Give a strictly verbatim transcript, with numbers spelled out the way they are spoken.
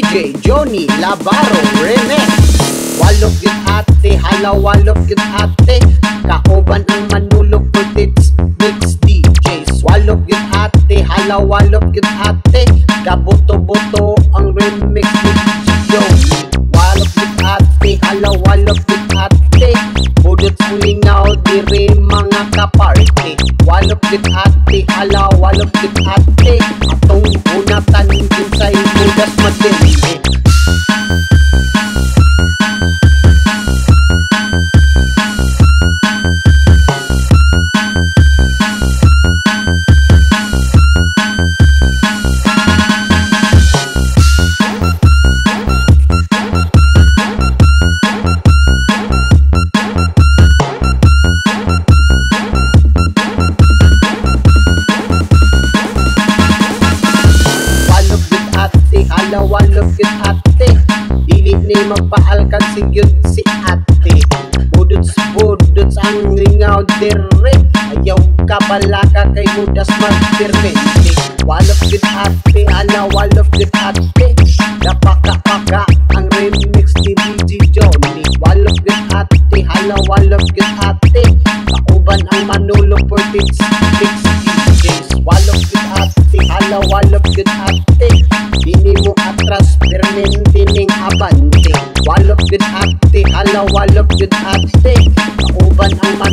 J Djjunie Labarroremix. Walog yun ate, hala walog yun ate, kauban ang Manolofortichmixdjs. Walog yun ate, hala walog yun ate, kabuto-buto ang remix ni Djjunie. Walog yun ate, hala walog yun ate, budot ang lingaw diri mga kaparte. Walog yun ate, hala walog yun ate, atong unatan kinsay mudas madili. Hala walog yun ate, dili ni magpaalkan sigyod si ate. Budots budots ang ringaw dire, ayaw kabalaka kay mudas magpirmente. Walog yun ate, hala walog yun ate, napaka-paka ang remix ni Djjunie. Walog yun ate, hala walog yun ate, kauban ang Manolofortichmixdjs. Walog yun ate, hala walog yun ate, dini mo atras permente ning abante. Walog yun ate, hala walog yun ate, kauban ang